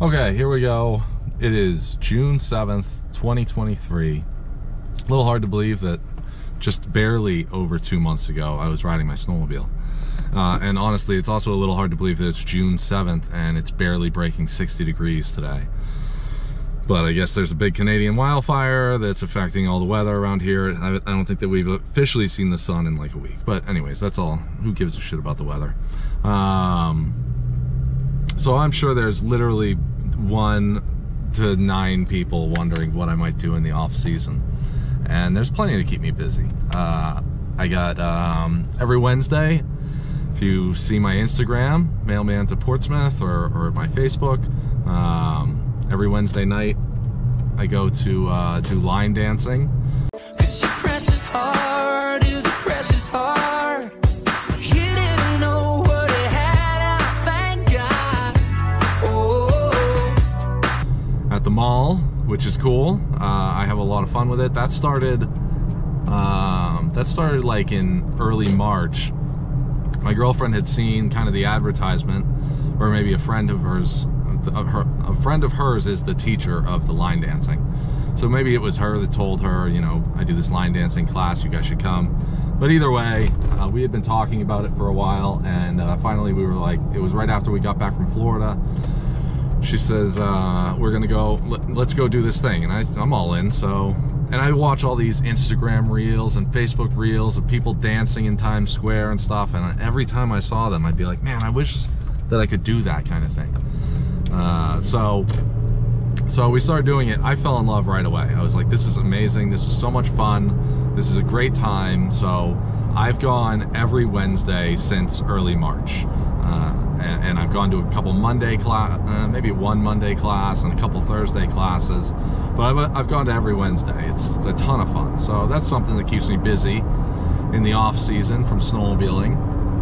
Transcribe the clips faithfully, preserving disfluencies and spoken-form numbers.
Okay, here we go. It is June seventh, twenty twenty-three. A little hard to believe that just barely over two months ago I was riding my snowmobile. Uh, and honestly, it's also a little hard to believe that it's June seventh and it's barely breaking sixty degrees today. But I guess there's a big Canadian wildfire that's affecting all the weather around here. I, I don't think that we've officially seen the sun in like a week. But anyways, that's all. Who gives a shit about the weather? Um, so I'm sure there's literally one to nine people wondering what I might do in the off season. And there's plenty to keep me busy. Uh, I got um, every Wednesday, if you see my Instagram, Mailman to Portsmouth, or, or my Facebook, um, every Wednesday night I go to uh, do line dancing. Cause your precious heart is a precious heart. You didn't know what it had, I thank God. Oh. At the mall, which is cool. Uh, I have a lot of fun with it. That started, um, that started like in early March. My girlfriend had seen kind of the advertisement, or maybe a friend of hers. A, her, a friend of hers is the teacher of the line dancing, so maybe it was her that told her, you know, I do this line dancing class, you guys should come. But either way, uh, we had been talking about it for a while, and uh, finally we were like, it was right after we got back from Florida. She says, uh, we're gonna go, let, let's go do this thing, and I, I'm all in. So, and I watch all these Instagram reels and Facebook reels of people dancing in Times Square and stuff, and every time I saw them I'd be like, man, I wish that I could do that kind of thing. Uh, so, so we started doing it. I fell in love right away. I was like, this is amazing. This is so much fun. This is a great time. So I've gone every Wednesday since early March. Uh, and, and I've gone to a couple Monday class, uh, maybe one Monday class and a couple Thursday classes. But I've, I've gone to every Wednesday. It's a ton of fun. So that's something that keeps me busy in the off season from snowmobiling.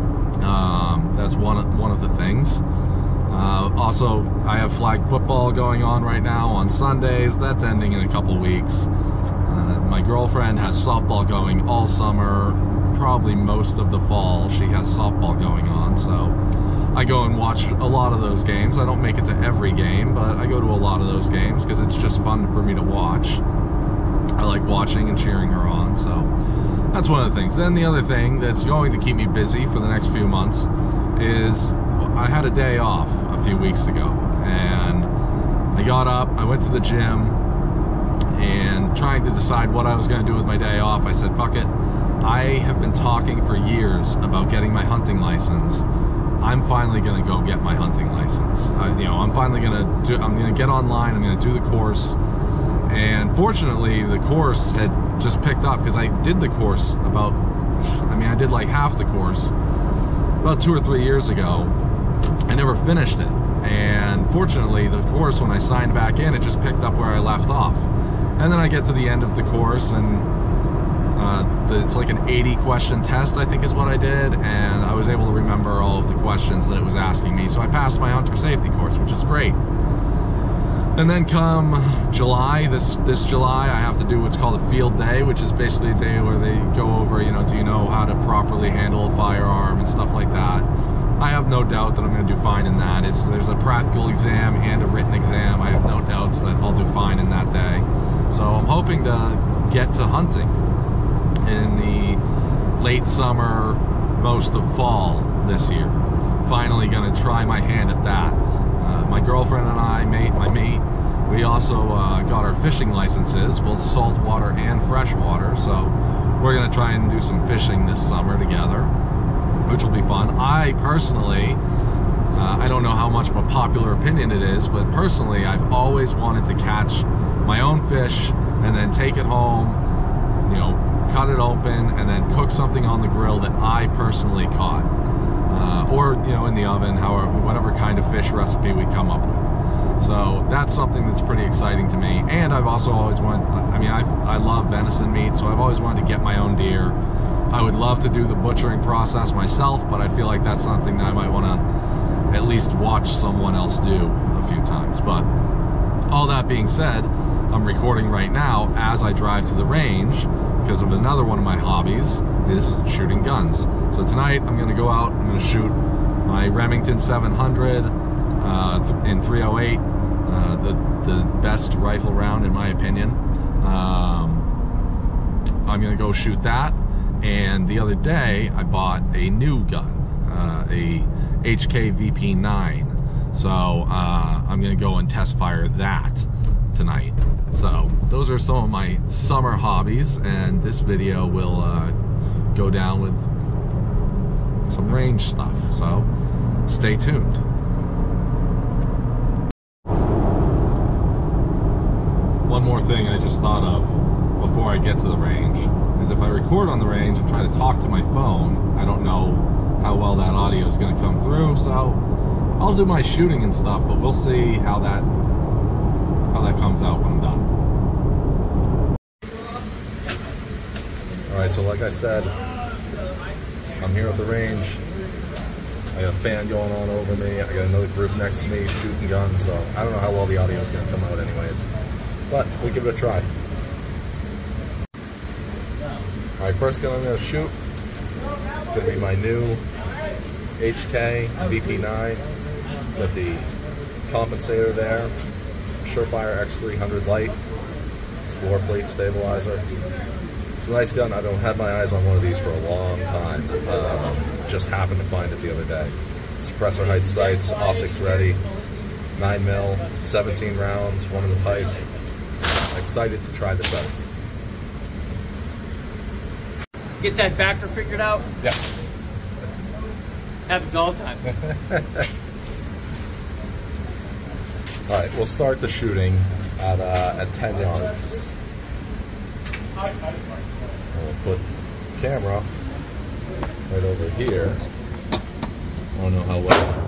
Um, that's one, one of the things. Uh, also, I have flag football going on right now on Sundays. That's ending in a couple weeks. Uh, my girlfriend has softball going all summer, probably most of the fall. She has softball going on, so I go and watch a lot of those games. I don't make it to every game, but I go to a lot of those games because it's just fun for me to watch. I like watching and cheering her on, so that's one of the things. Then the other thing that's going to keep me busy for the next few months is I had a day off a few weeks ago, and I got up, I went to the gym, and trying to decide what I was going to do with my day off, I said, fuck it. I have been talking for years about getting my hunting license. I'm finally going to go get my hunting license. I, you know, I'm finally going to do, I'm going to get online, I'm going to do the course. And fortunately, the course had just picked up, because I did the course about, I mean, I did like half the course about two or three years ago. I never finished it, and fortunately the course, when I signed back in, it just picked up where I left off. And then I get to the end of the course, and uh, the, it's like an eighty question test, I think is what I did, and I was able to remember all of the questions that it was asking me, so I passed my hunter safety course, which is great. And then come July, this this July, I have to do what's called a field day, which is basically a day where they go over, you know, do you know how to properly handle a firearm and stuff like that. I have no doubt that I'm going to do fine in that. It's there's a practical exam and a written exam. I have no doubts that I'll do fine in that day. So I'm hoping to get to hunting in the late summer, most of fall this year. Finally going to try my hand at that. Uh, my girlfriend and I, mate, my mate, we also uh, got our fishing licenses, both saltwater and freshwater. So we're going to try and do some fishing this summer together, which will be fun. I personally, uh, I don't know how much of a popular opinion it is, but personally, I've always wanted to catch my own fish and then take it home, you know, cut it open, and then cook something on the grill that I personally caught. Uh, or, you know, in the oven, however, whatever kind of fish recipe we come up with. So that's something that's pretty exciting to me. And I've also always wanted, I mean, I, I love venison meat, so I've always wanted to get my own deer. I would love to do the butchering process myself, but I feel like that's something that I might want to at least watch someone else do a few times. But all that being said, I'm recording right now as I drive to the range because of another one of my hobbies is shooting guns. So tonight I'm going to go out, I'm going to shoot my Remington seven hundred uh, in three oh eight uh, the, the best rifle round in my opinion. Um, I'm gonna go shoot that. And the other day I bought a new gun, uh, a H K V P nine. So uh, I'm gonna go and test fire that tonight. So those are some of my summer hobbies, and this video will uh, go down with some range stuff. So stay tuned. One more thing I just thought of before I get to the range is if I record on the range and try to talk to my phone, I don't know how well that audio is going to come through. So I'll do my shooting and stuff, but we'll see how that how that comes out when I'm done. Alright, so like I said, I'm here at the range. I got a fan going on over me. I got another group next to me shooting guns, so I don't know how well the audio is going to come out anyways. But we'll give it a try. Alright, first gun I'm going to shoot is going to be my new H K V P nine. Got the compensator there, Surefire X three hundred light, floor plate stabilizer. It's a nice gun. I don't have my eyes on one of these for a long time. Um, just happened to find it the other day. Suppressor height sights, optics ready, nine mil, seventeen rounds, one in the pipe. Excited to try this out. Get that backer figured out? Yeah. Happens all the time. All right, we'll start the shooting at uh, at ten yards. We'll put the camera right over here. I don't know how well.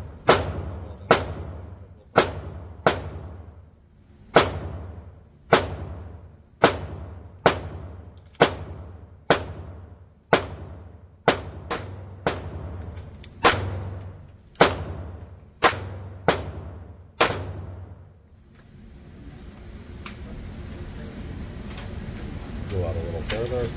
Go out a little further.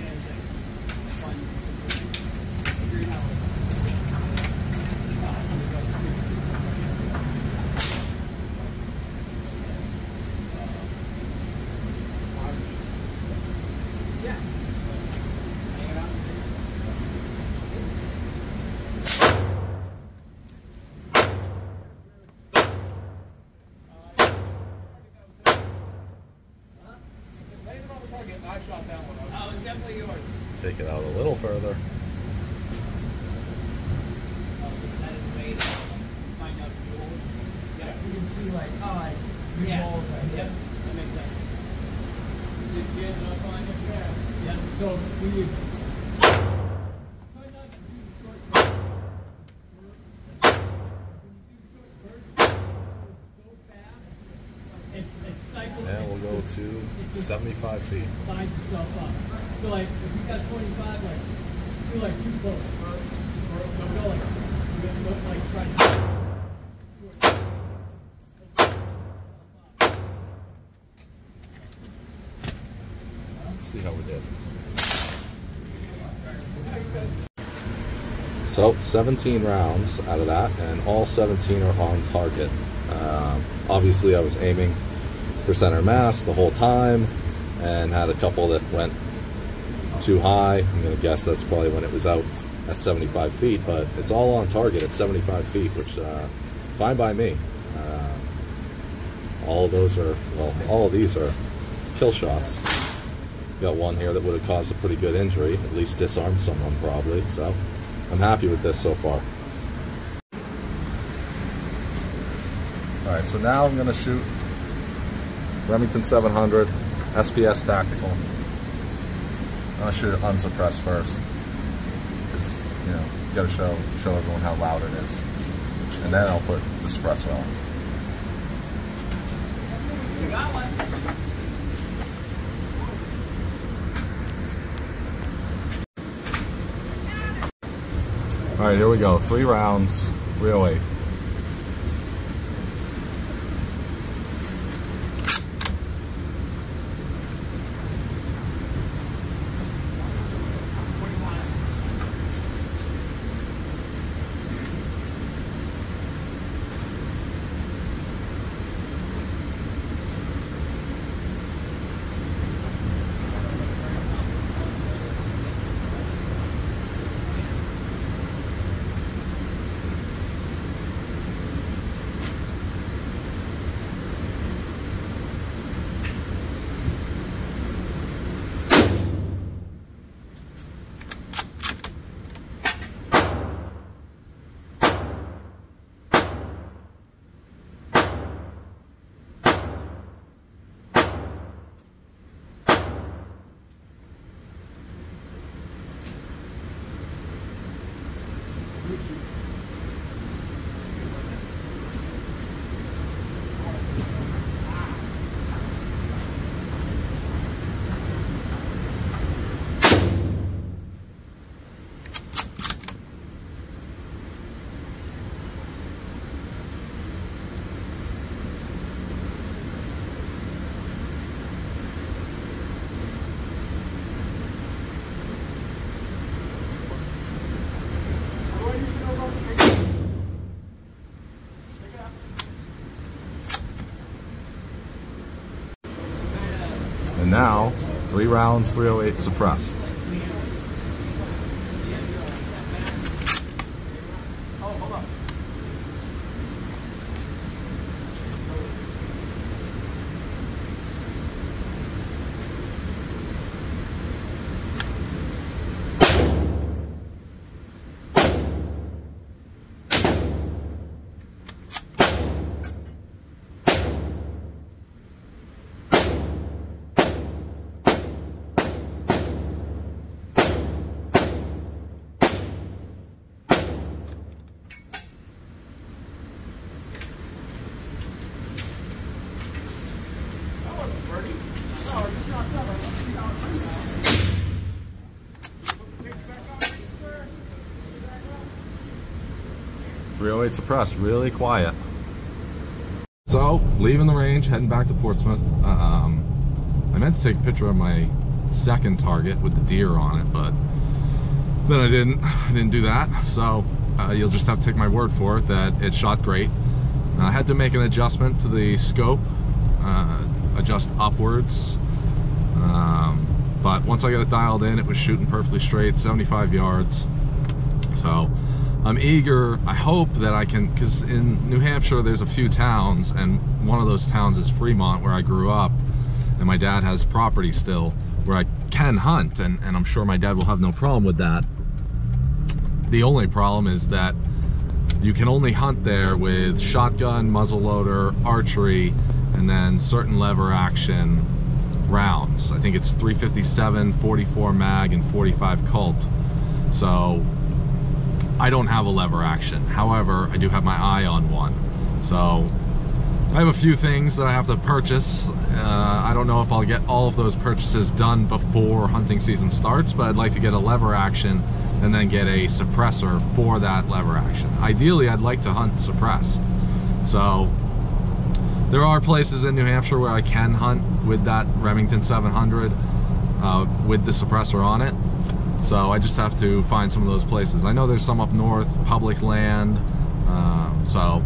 I shot that one. Oh, it's definitely yours. Take it out a little further. Oh, so that is made to find out the holes. Yeah, you can see like, oh, like, new yeah. holes right here. Yep, that makes sense. Did you get up on it there? Yeah. So when you try not to do short bursts. When you do short bursts, it goes so fast. It, it cycles. And we'll go to seventy-five feet. Lines itself up. So like if you got twenty-five, like do like two close, or or don't go like don't like try to. Let's see how we did. So seventeen rounds out of that, and all seventeen are on target. Uh, obviously, I was aiming for center mass the whole time, and had a couple that went too high. I'm gonna guess that's probably when it was out at seventy-five feet, but it's all on target at seventy-five feet, which uh, fine by me. Uh, all of those are, well, all of these are kill shots. Got one here that would have caused a pretty good injury, at least disarmed someone probably, so I'm happy with this so far. Alright, so now I'm gonna shoot Remington seven hundred, S P S tactical. I'm gonna shoot it unsuppressed first, because you know, you gotta show show everyone how loud it is, and then I'll put the suppressor on. You got one. All right, here we go. Three rounds, three oh eight. now, three rounds, three oh eight suppressed. three oh eight suppressed, really quiet. So, leaving the range, heading back to Portsmouth. Um, I meant to take a picture of my second target with the deer on it, but then I didn't. I didn't do that. So, uh, you'll just have to take my word for it that it shot great. Uh, I had to make an adjustment to the scope, uh, adjust upwards. Um, but once I got it dialed in, it was shooting perfectly straight, seventy-five yards. So, I'm eager. I hope that I can, because in New Hampshire there's a few towns, and one of those towns is Fremont, where I grew up, and my dad has property still where I can hunt, and, and I'm sure my dad will have no problem with that. The only problem is that you can only hunt there with shotgun, muzzleloader, archery, and then certain lever action rounds. I think it's three fifty-seven, forty-four mag, and forty-five Colt. So I don't have a lever action. However, I do have my eye on one. So I have a few things that I have to purchase. Uh, I don't know if I'll get all of those purchases done before hunting season starts, but I'd like to get a lever action and then get a suppressor for that lever action. Ideally, I'd like to hunt suppressed. So there are places in New Hampshire where I can hunt with that Remington seven hundred uh, with the suppressor on it. So I just have to find some of those places. I know there's some up north, public land, um, so,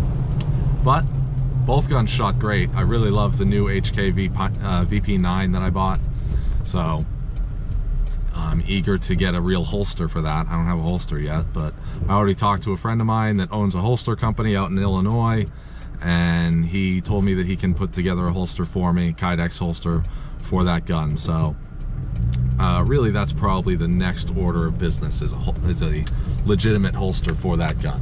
but both guns shot great. I really love the new H K V P nine that I bought. So I'm eager to get a real holster for that. I don't have a holster yet, but I already talked to a friend of mine that owns a holster company out in Illinois, and he told me that he can put together a holster for me, Kydex holster for that gun. So Uh, really, that's probably the next order of business, is a, is a legitimate holster for that gun.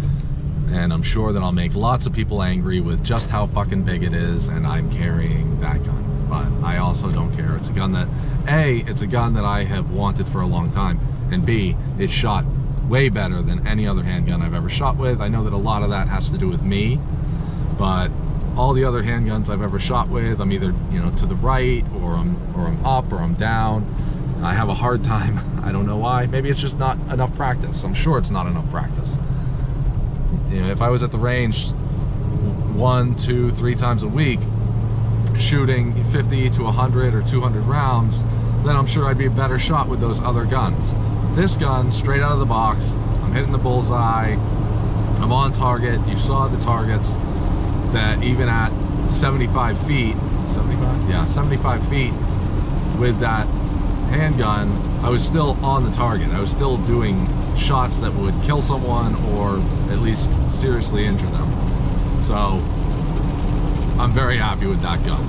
And I'm sure that I'll make lots of people angry with just how fucking big it is, and I'm carrying that gun. But I also don't care. It's a gun that, A, it's a gun that I have wanted for a long time, and B, it shot way better than any other handgun I've ever shot with. I know that a lot of that has to do with me, but all the other handguns I've ever shot with, I'm either, you know, to the right, or I'm or I'm up, or I'm down. I have a hard time. I don't know why. Maybe it's just not enough practice. I'm sure it's not enough practice. You know, if I was at the range one, two, three times a week, shooting fifty to a hundred or two hundred rounds, then I'm sure I'd be a better shot with those other guns. This gun, straight out of the box, I'm hitting the bullseye, I'm on target. You saw the targets that even at seventy-five feet, seventy-five? Yeah, seventy-five feet with that handgun, I was still on the target. I was still doing shots that would kill someone or at least seriously injure them. So I'm very happy with that gun.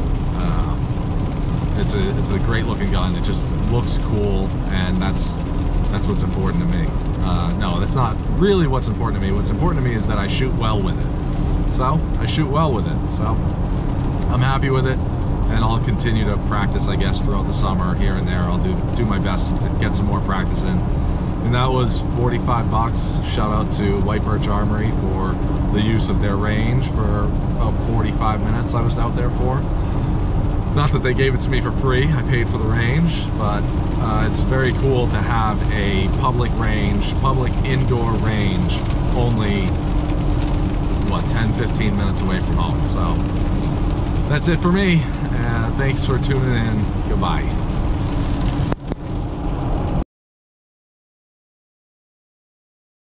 Uh, it's a it's a great looking gun. It just looks cool, and that's that's what's important to me. Uh, no, that's not really what's important to me. What's important to me is that I shoot well with it. So I shoot well with it. So I'm happy with it, and I'll continue to practice, I guess, throughout the summer here and there. I'll do do my best to get some more practice in. And that was forty-five bucks. Shout out to White Birch Armory for the use of their range for about forty-five minutes I was out there for. Not that they gave it to me for free, I paid for the range, but uh, it's very cool to have a public range, public indoor range, only, what, ten, fifteen minutes away from home. So that's it for me. Uh, thanks for tuning in. Goodbye.